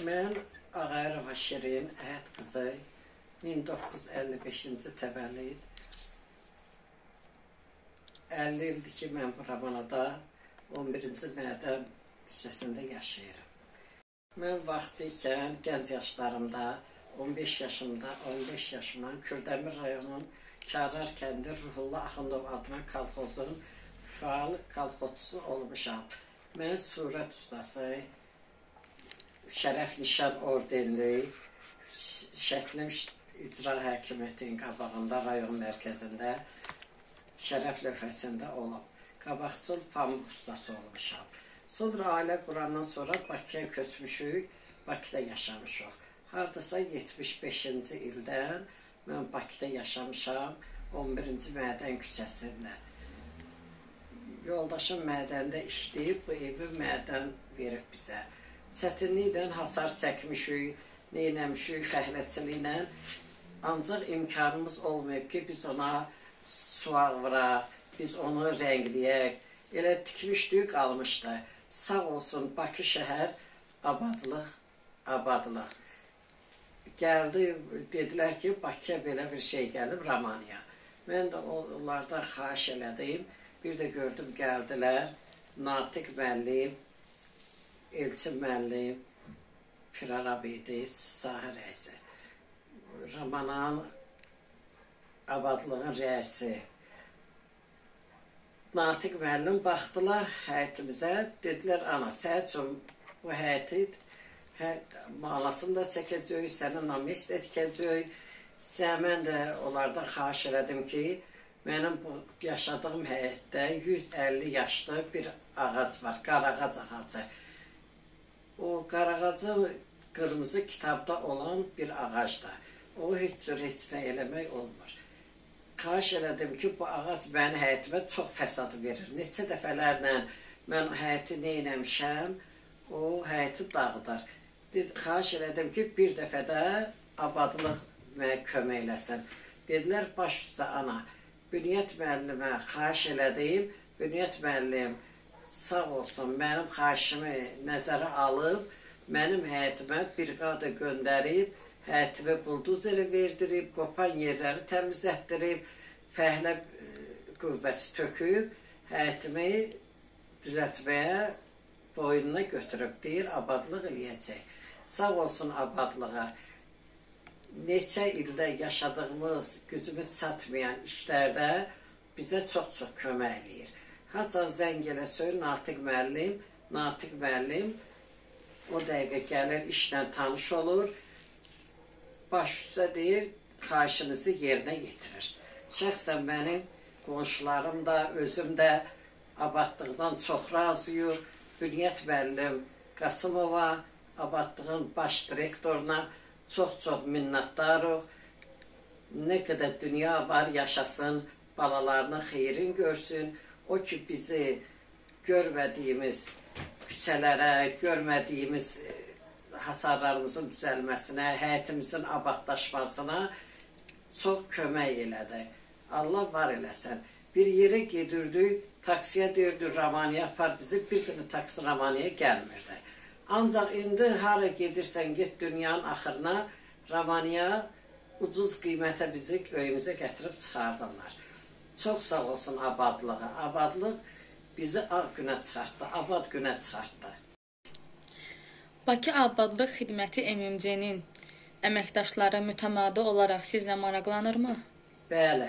Mən Ağayarova Şirin Əhəd qızı 1955-ci təvəllüd 50 ildir ki, mən bu Ramanada 11-ci mədən küçəsində yaşayıram. Mən vaxtı gənc yaşlarımda, 15 yaşımda, 15 yaşımdan Kürdəmir rayonunun Kərrar kəndi Ruhullah Axundov adına kolxozun faal kolxozçusu olmuşam. Mən surət ustası, şərəf nişan ordenli, şəklim icra hakimiyyətinin qabağında, rayon mərkəzində, şərəf lövhəsində olub. Qabaqcıl pamuk ustası olmuşam. Sonra ailə qurandan sonra Bakıya köçmüşük, Bakıda yaşamışıq. Hardasa 75-ci ildən mən Bakıda yaşamışam, 11-ci mədən küçəsində. Yoldaşım mədəndə işləyib, bu evi mədən verib bizə. Çətinliklə hasar çəkmişik, neynəmişik, fəhləçiliklə. Ancaq imkanımız olmayıb ki, biz ona su ağıraq, biz onu rəngləyək. Elə tikmişdik, qalmışdı. Sağ olsun Bakı şəhər abadlıq. Gəldi, dedilər ki, Bakıya belə bir şey gəlib, Ramaniya. Mən də onlardan xahiş elədim. Bir də gördüm, gəldilər. Natiq müəllim, Elçin müəllim, Firarab idi, sahə rəisi. Ramananın abadlığın rəisi. Natiq müəllim baxdılar həyətimizə, dedilər, ana, sən üçün bu həyəti malasını da çəkəcək, sənin namis də tikəcək. Mən də onlardan xahiş elədim ki, mənim bu yaşadığım həyətdə 150 yaşlı bir ağac var, qarağac ağacı. O qarağacı qırmızı kitabda olan bir ağacdır. O heç cür heç nə eləmək olmur. Xahiş elədim ki, bu ağac mənim həyətimə çox fəsad verir. Neçə dəfələrlə mən həyəti neynəmişəm, o həyəti dağıdır. Xahiş elədim ki, bir dəfə də abadlıq mənə kömək eləsin. Dedilər, baş üstə ana, Büniyyət müəllimə xahiş elədim. Büniyyət müəllim sağ olsun, mənim xahişimi nəzərə alıb, mənim həyətimə briqada göndərib, həyətimi buldozeri verdirib, qopan yerləri təmizlətdirib, fəhlə qüvvəsi töküb, həyətimi düzəltməyə boynuna götürüb, deyir, abadlıq eləyəcək. Sağ olsun abadlığa. Neçə ildə yaşadığımız, gücümüz çatmayan işlərdə bizə çox-çox kömək eləyir. Haçan zəng elə söylür, Natiq müəllim o dəqiqə gəlir, işlə tanış olur, baş üstə deyir, xahişinizi yerinə yetirir. Şəxsən mənim qonşularım da, özüm də abadlıqdan çox razıyıq. Büniyyət müəllim Qasımova, abadlığın baş direktoruna çox-çox minnətdarıq. Nə qədər dünya var, yaşasın, balalarının xeyrin görsün. O ki, bizi görmədiyimiz küçələrə, görmədiyimiz hasarlarımızın düzəlməsinə, həyətimizin abadlaşmasına çox kömək elədi. Allah var eləsin. Bir yerə gedirdik, taksiyə deyirdi, Ramaniya apar bizi, bir günü taksi Ramaniya gəlmirdi. Ancaq indi hara gedirsən, get dünyanın axırına, Ramaniya ucuz qiymətə bizi öyümüzə gətirib çıxardırlar. Çox sağ olsun abadlığa. Abadlıq bizi ağ günə çıxartdı, abad günə çıxartdı. Bakı Abadlıq Xidməti MMC-nin əməkdaşları mütəmadi olaraq sizlə maraqlanırmı? Bəli.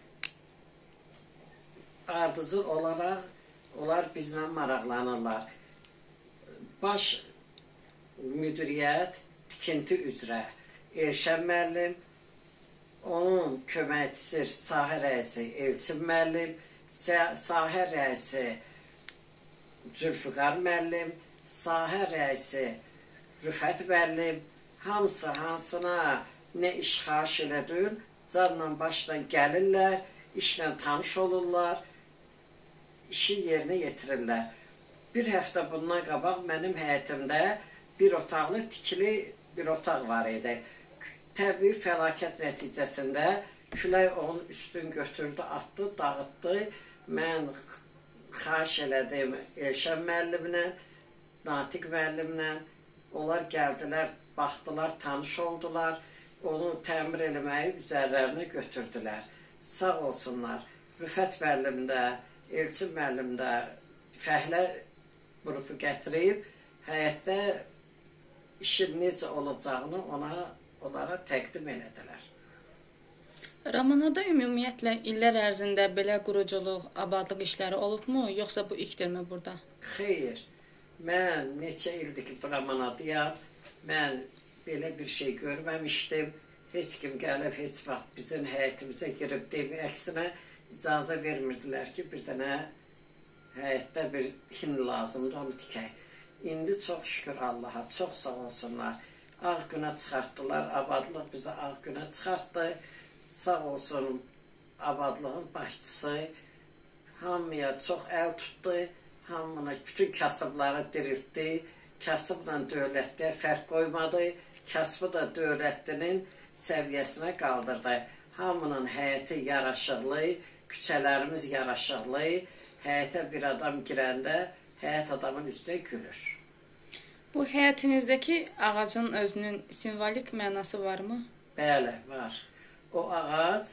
Ardıcıl olaraq onlar bizlə maraqlanırlar. Baş müdiriyyət tikinti üzrə Elşən müəllim, onun köməkçisi sahə rəisi Elçin müəllim, sahə rəisi Zülfüqar müəllim, sahə rəisi Rüfət müəllim, hamısı hansına nə iş xahiş elədin, canla başla gəlirlər, işlə tanış olurlar, işi yerinə yetirirlər. Bir həftə bundan qabaq mənim həyətimdə bir otaqlı tikili bir otaq var idi. Təbii fəlakət nəticəsində külək onun üstün götürdü, atdı, dağıtdı. Mən xahiş elədim Elşən müəllimlə, Natiq müəllimlə, Onlar gəldilər, baxdılar, tanış oldular. Onu təmir eləməyi üzərlərinə götürdülər. Sağ olsunlar. Rüfət müəllim də, Elçin müəllim də fəhlə qrupu gətirib, həyətdə işin necə olacağını onlara təqdim elədilər. Ramanada ümumiyyətlə illər ərzində belə quruculuq, abadlıq işləri olubmu, yoxsa bu ilkdirmi burada? Xeyr, mən neçə ildir ki, Ramanadayam, mən belə bir şey görməmişdim. Heç kim gəlib, heç vaxt bizim həyətimizə girib demir, əksinə icazə vermirdilər ki, bir dənə həyətdə bir hin lazımdır, onu tikək. İndi çox şükür Allaha, çox sağ olsunlar. Ağ günə çıxartdılar, abadlıq bizi ağ günə çıxartdı. Sağ olsun abadlığın başçısı, hamıya çox əl tutdu, hamını, bütün kasıbları diriltdi, kasıbla dövlətliyə fərq qoymadı, kasıbı da dövlətlinin səviyyəsinə qaldırdı. Hamının həyəti yaraşıqlı, küçələrimiz yaraşıqlı, həyətə bir adam girəndə həyət adamın üzünə gülür. Bu həyətinizdəki ağacın özünün simvolik mənası varmı? Bəli, var. O ağac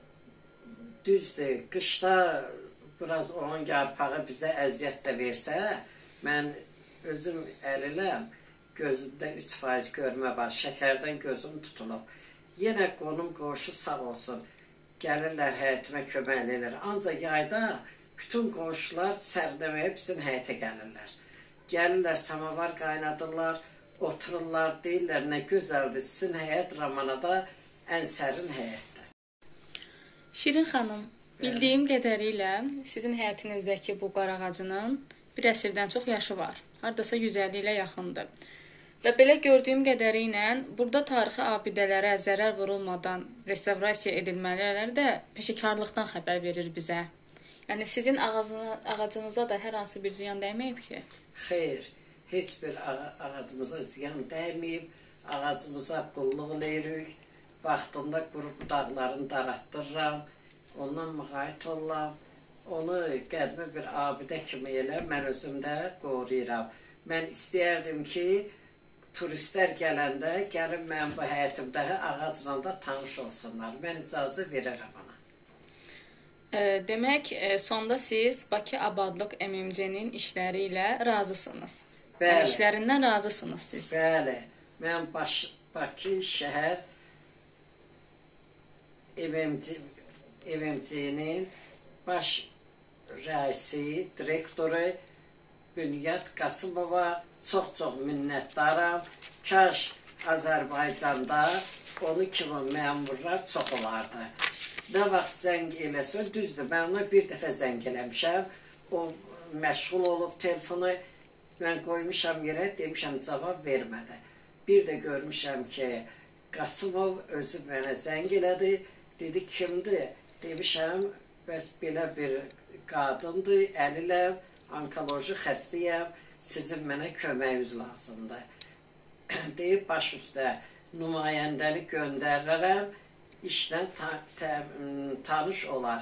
düzdür, qışda biraz onun yarpağı bizə əziyyət də versə, mən özüm əliləm, gözümdə 3% görmə var, şəkərdən gözüm tutulub. Yenə qonum qonşu sağ olsun, gəlirlər həyətimə kömək edirlər. Ancaq yayda bütün qonşular sərdəməyə bizim həyətə gəlirlər. Gəlirlər, samavar qaynadırlar, otururlar, deyirlər, nə gözəldir, sizin həyət Ramanada ən sərin həyətdə. Şirin xanım, bildiyim qədərilə sizin həyətinizdəki bu qarağacının bir əsrdən çox yaşı var. Hardasa 150 ilə yaxındır. Və belə gördüyüm qədərilə burada tarixi abidələrə zərər vurulmadan restavrasiya edilmələri də peşəkarlıqdan xəbər verir bizə. Yəni sizin ağacınıza da hər hansı bir ziyan dəyməyib ki? Xeyr, heç bir ağacımıza ziyan dəyməyib, ağacımıza qulluq eləyirik. Vaxtında qurub budaqlarını daratdırıram, ondan müğayət olam, onu qədimi bir abidə kimi elə mən özümdə qoruyuram. Mən istəyərdim ki, turistlər gələndə gəlin mən bu həyətimdəki ağacla da tanış olsunlar. Mən icazə verərəm ona. Demək, sonda siz Bakı Abadlıq MMC-nin işləri ilə razısınız. Bəli. İşlərindən razısınız siz. Bəli, mən Bakı şəhər MMC-nin baş rəisi, direktoru Bünyat Qasımova çox-çox minnətdaram. Kaş Azərbaycanda onun kimi məmurlar çox olardı. Nə vaxt zəng eləsə, düzdür, mən ona bir dəfə zəng eləmişəm. O məşğul olub telefonu, mən qoymuşam yerə, demişəm, cavab vermədi. Bir də görmüşəm ki, Qasımov özü mənə zəng elədi. Dedi, kimdir? Demişəm, bəs belə bir qadındır, əliləm, onkoloji xəstəyəm, sizin mənə köməyiniz lazımdır. Deyib, baş üstə nümayəndəni göndərirəm, işlə tanış olar.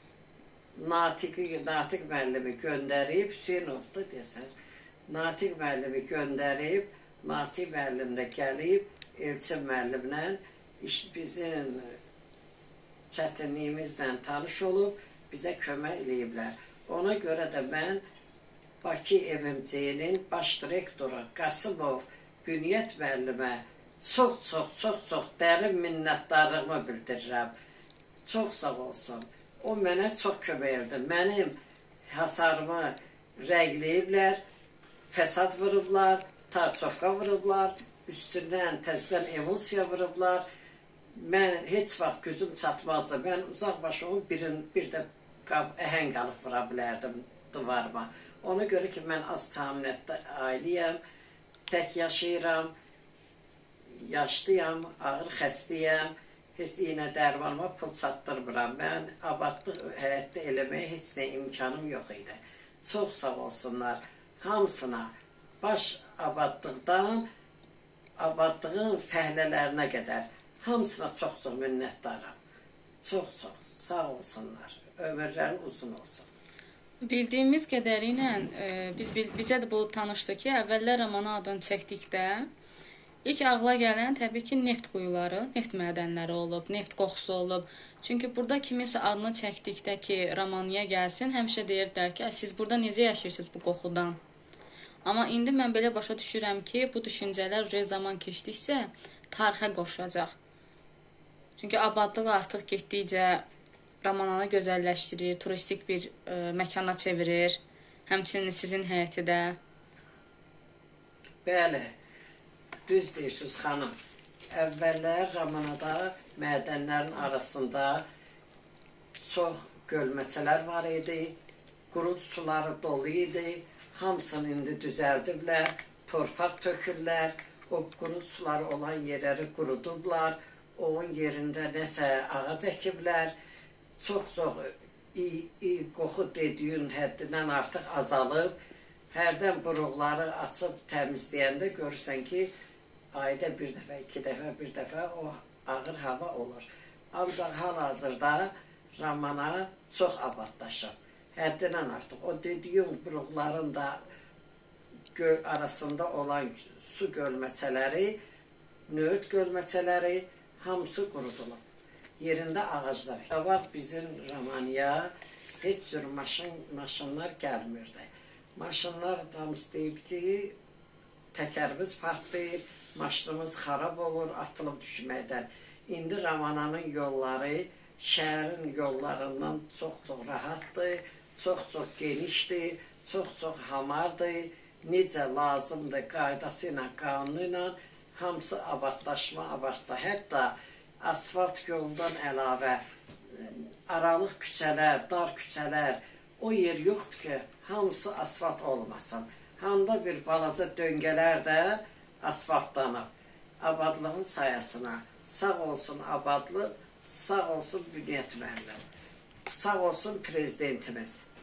Natiq müəllimi göndərib, Hüseynovdur desən, Natiq müəllimi göndərib, Natiq müəllim də gəlib, Elçin müəllimlə bizim çətinliyimizlə tanış olub, bizə kömək eləyiblər. Ona görə də mən Bakı MMC-nin baş direktoru Qasımov Bünyat müəllimə çox dərin minnətdarlığımı bildirirəm. Çox sağ olsun. O mənə çox kömək eldi. Mənim hasarımı rəgləyiblər, fəsad vurublar, tarçovka vurublar, üstündən təzədən emulsiya vurublar. Mən heç vaxt gücüm çatmazdı. Mən uzaq başımın bir də əhəng alıb vura bilərdim divarıma. Ona görə ki, mən az təminatda ailəyəm, tək yaşayıram, yaşlıyam, ağır xəstəyəm, heç iynə dərmanıma pul çatdırmıram. Mən abadlıq həyətdə eləməyə heç nə imkanım yox idi. Çox sağ olsunlar hamısına, baş abadlıqdan abadlığın fəhlələrinə qədər. Hamısına çox-çox minnətdaram. Çox-çox sağ olsunlar. Ömürləri uzun olsun. Bildiyimiz qədərilə bizə də bu tanışdı ki, əvvəllər Ramana adını çəkdikdə ilk ağla gələn təbii ki, neft quyuları, neft mədənləri olub, neft qoxusu olub. Çünki burada kiminsə adını çəkdikdə ki, Ramaniya gəlsin, həmişə deyirdilər ki, siz burada necə yaşayırsınız bu qoxudan? Amma indi mən belə başa düşürəm ki, bu düşüncələr zaman keçdikcə tarixə qoşulacaq. Çünki abadlıq artıq getdikcə Ramananı gözəlləşdirir, turistik bir məkana çevirir. Həmçinin sizin həyəti də. Bəli, düz deyirsiniz xanım. Əvvəllər Ramanada mədənlərin arasında çox gölməçələr var idi, qurut suları dolu idi. Hamısını indi düzəldiblər, torpaq tökürlər, o qurut suları olan yerləri qurudublar, onun yerində nəsə ağac əkiblər. Çox-çox qoxu dediyin həddindən artıq azalıb. Hərdən buruqları açıb təmizləyəndə görürsən ki, ayda bir dəfə, iki dəfə, bir dəfə o ağır hava olur. Ancaq hal-hazırda Ramana çox abadlaşıb. Həddindən artıq. O dediyin buruqların da arasında olan su gölməçələri, nöğüt gölməçələri hamısı qurudulub. Yerində ağaclar. Qabaq bizim Ramaniya heç cür maşınlar gəlmirdi. Maşınlar hamısı deyib ki, təkərimiz partlayır, maşınımız xarab olur, atılıb düşməkdən. İndi Ramananın yolları şəhərin yollarından çox-çox rahatdır, çox-çox genişdir, çox-çox hamardır. Necə lazımdır qaydası ilə, qanunu ilə hamısı abadlaşma. Hətta asfalt yoldan əlavə aralıq küçələr, dar küçələr, o yer yoxdur ki, hamısı asfalt olmasın. Handa bir balaca döngələr də asfaltlanıb. Abadlığın sayəsina sağ olsun abadlıq, sağ olsun Bünyət müəllim, sağ olsun prezidentimiz.